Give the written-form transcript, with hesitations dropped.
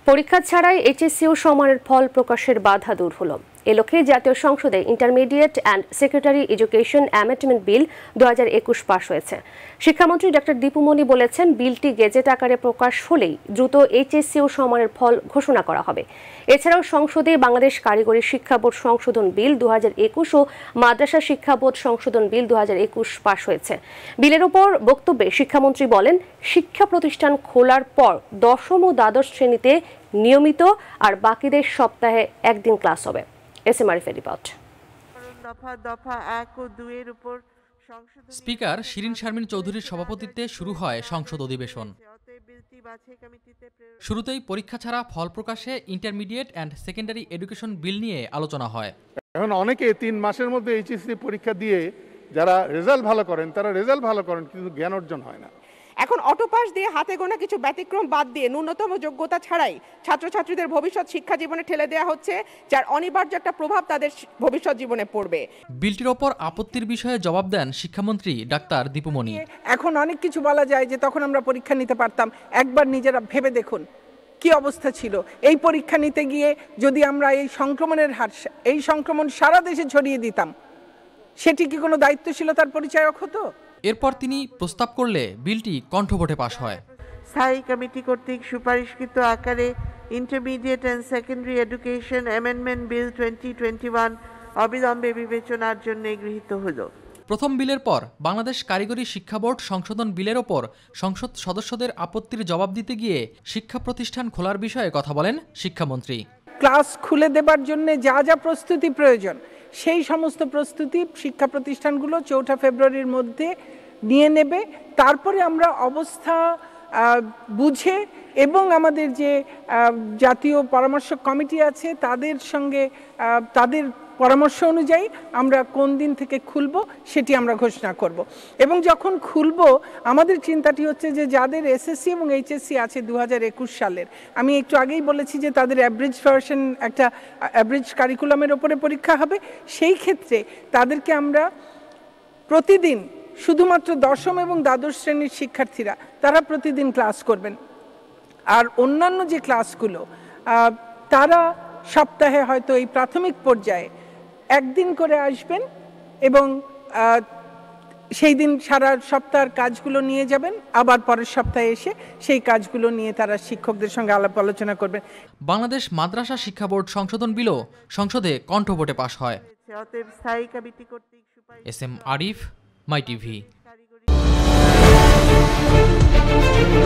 পরীক্ষা ছাড়াই এইচএসসি ও সমমানের ফল প্রকাশের বাধা দূর হলো। এ লক্ষ্যে জাতীয় সংসদে intermediate and secondary education amendment bill 2021 pass হয়েছে। শিক্ষামন্ত্রী ডক্টর দীপু মনি বলেছেন, বিলটি গেজেট আকারে প্রকাশ হলেই দ্রুত এইচএসসি ও সমমানের ফল ঘোষণা করা হবে। এছাড়াও সংসদে বাংলাদেশ কারিগরি শিক্ষা বোর্ড সংশোধন বিল 2021 ও মাদ্রাসা শিক্ষা বোর্ড সংশোধন বিল 2021 পাস হয়েছে। বিলের উপর বক্তব্যে শিক্ষামন্ত্রী বলেন, শিক্ষা প্রতিষ্ঠান খোলার পর দশম ও দ্বাদশ শ্রেণীতে নিয়মিত আর বাকিদের সপ্তাহে একদিন ক্লাস হবে। স্পিকার শিরিন শারমিন চৌধুরীর সভাপতিত্বে শুরু হয় সংসদ অধিবেশন। শুরুতেই পরীক্ষা ছাড়া ফল প্রকাশে intermediate and secondary education bill নিয়ে আলোচনা হয়। এখন অনেকে 3 মাসের মধ্যে এইচএসসি পরীক্ষা দিয়ে যারা রেজাল্ট ভালো করেন তারা রেজাল্ট ভালো করেন, কিন্তু জ্ঞান অর্জন হয় না। এখন অটোপাস দিয়ে হাতে গোনা কিছু ব্যতিক্রম বাদ দিয়ে ন্যূনতম যোগ্যতা ছাড়াই ছাত্রছাত্রীদের ভবিষ্যৎ শিক্ষা জীবনে ঠেলে দেওয়া হচ্ছে, যার অনিবার্য একটা প্রভাব তাদের ভবিষ্যৎ জীবনে পড়বে। বিলটির ওপর আপত্তির বিষয়ে জবাব দেন শিক্ষামন্ত্রী ডাক্তার দীপু মনি। এখন অনেক কিছু বলা যায় যে তখন আমরা পরীক্ষা নিতে পারতাম। একবার নিজেরা ভেবে দেখুন কি অবস্থা ছিল। এই পরীক্ষা নিতে গিয়ে যদি আমরা এই সংক্রমণ সারা দেশে ছড়িয়ে দিতাম, সেটি কি কোনো দায়িত্বশীলতার পরিচায়ক হতো? এরপর তিনি প্রস্তাব করলে বিলটি কণ্ঠভোটে পাশ হয়। স্থায়ী কমিটি কর্তৃক সুপারিশকৃত আকারে intermediate and secondary education amendment bill 2021 অবিলম্বে বিবেচনার জন্য গৃহীত হলো। প্রথম বিলের পর বাংলাদেশ কারিগরি শিক্ষা বোর্ড সংশোধন বিলের ওপর সংসদ সদস্যদের আপত্তির জবাব দিতে গিয়ে শিক্ষা প্রতিষ্ঠান খোলার বিষয়ে কথা বলেন শিক্ষামন্ত্রী। ক্লাস খুলে দেবার জন্য যা যা প্রস্তুতি প্রয়োজন, সেই সমস্ত প্রস্তুতি শিক্ষা প্রতিষ্ঠানগুলো 4 ফেব্রুয়ারির মধ্যে নিয়ে নেবে। তারপরে আমরা অবস্থা বুঝে এবং আমাদের যে জাতীয় পরামর্শ কমিটি আছে তাদের সঙ্গে তাদের পরামর্শ অনুযায়ী আমরা কোন দিন থেকে খুলব সেটি আমরা ঘোষণা করব। এবং যখন খুলব, আমাদের চিন্তাটি হচ্ছে যে যাদের এসএসসি এবং এইচএসসি আছে 2021 সালের, আমি একটু আগেই বলেছি যে তাদের অ্যাভারেজ ভার্সন, একটা অ্যাভারেজ কারিকুলামের ওপরে পরীক্ষা হবে। সেই ক্ষেত্রে তাদেরকে আমরা প্রতিদিন শুধুমাত্র দশম এবং দ্বাদশ শ্রেণীর শিক্ষার্থীরা তারা প্রতিদিন ক্লাস করবেন। আর অন্যান্য যে ক্লাসগুলো তারা সপ্তাহে হয়তো এই প্রাথমিক পর্যায়ে একদিন করে আসবেন এবং সেই দিন সারা সপ্তাহের কাজগুলো নিয়ে যাবেন, আবার পরের সপ্তাহে এসে সেই কাজগুলো নিয়ে তারা শিক্ষকদের সঙ্গে আলাপ আলোচনা করবেন। বাংলাদেশ মাদ্রাসা শিক্ষা বোর্ড সংশোধন বিলও সংসদে কণ্ঠভোটে পাশ হয়। S M Arif, my TV.